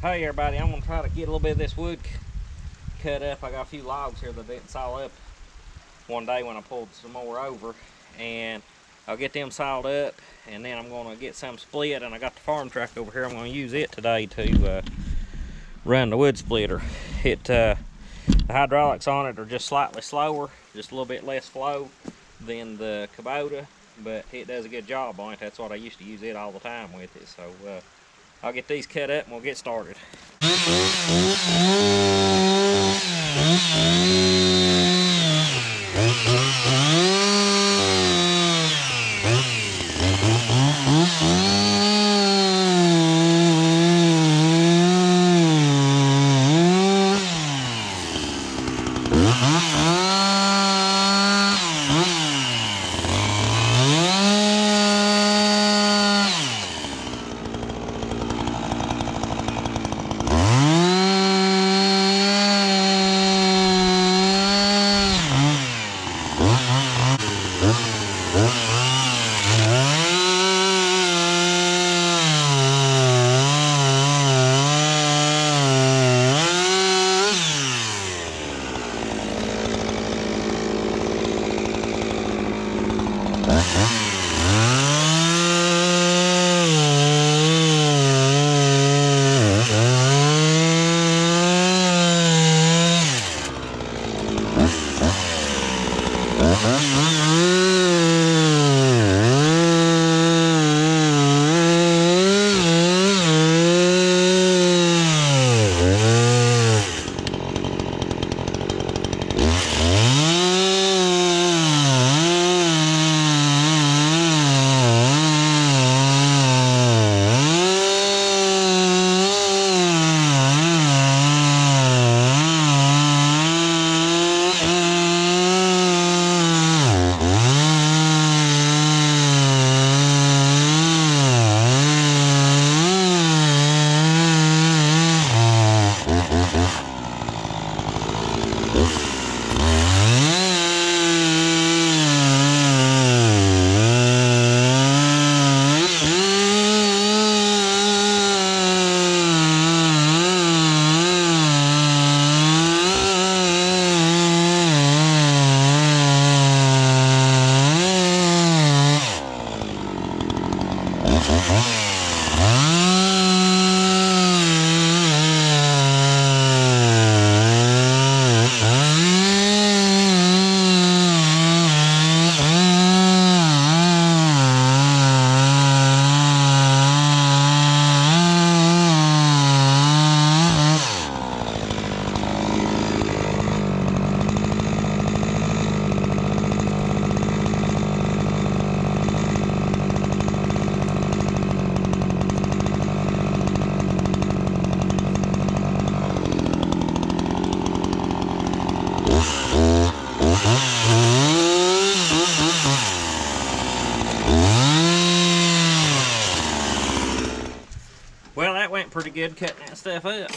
Hey everybody, I'm going to try to get a little bit of this wood cut up. I got a few logs here that didn't saw up one day when I pulled some more over, and I'll get them sawed up, and then I'm going to get some split, and I got the Farmtrac over here. I'm going to use it today to run the wood splitter. The hydraulics on it are just slightly slower, just a little bit less flow than the Kubota, but it does a good job on it. That's what I used to use it all the time with it. So I'll get these cut up and we'll get started. Well, that went pretty good cutting that stuff up.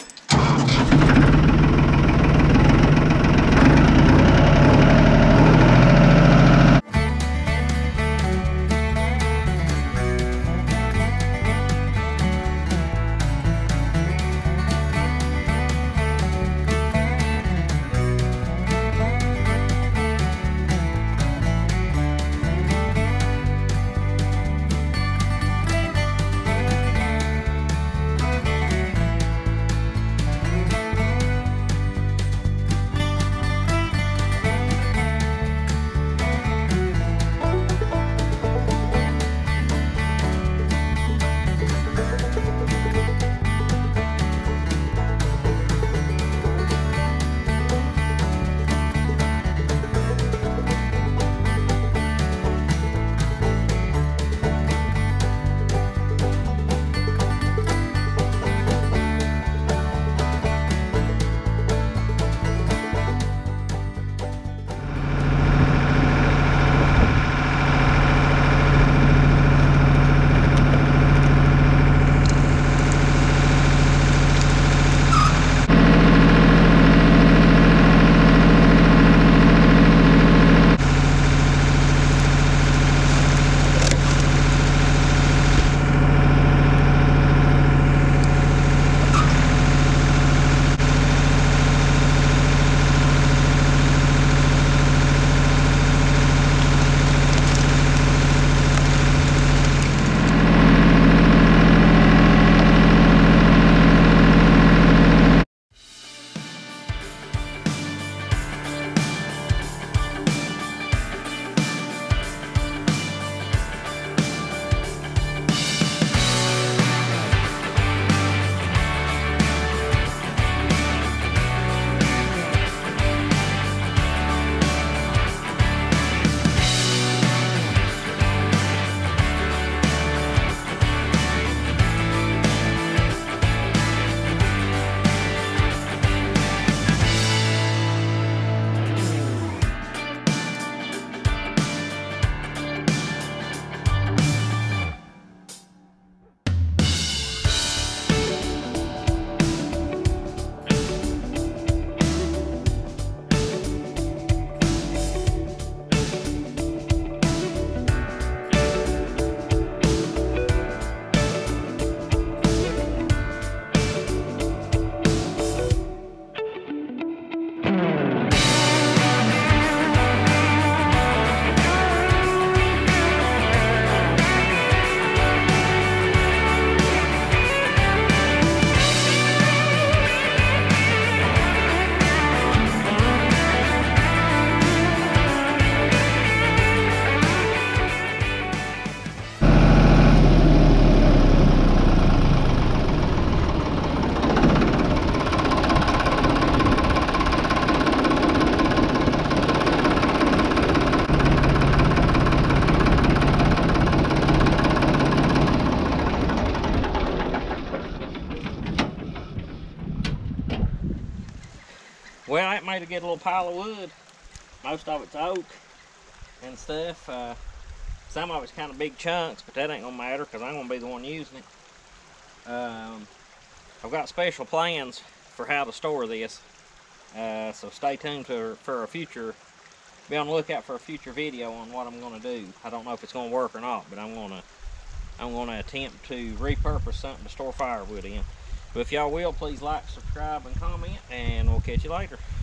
Well, that made a good little pile of wood. Most of it's oak and stuff. Some of it's kind of big chunks, but that ain't gonna matter because I'm gonna be the one using it. I've got special plans for how to store this, so stay tuned for a future. Be on the lookout for a future video on what I'm gonna do. I don't know if it's gonna work or not, but I'm gonna attempt to repurpose something to store firewood in. But if y'all will, please like, subscribe, and comment, and we'll catch you later.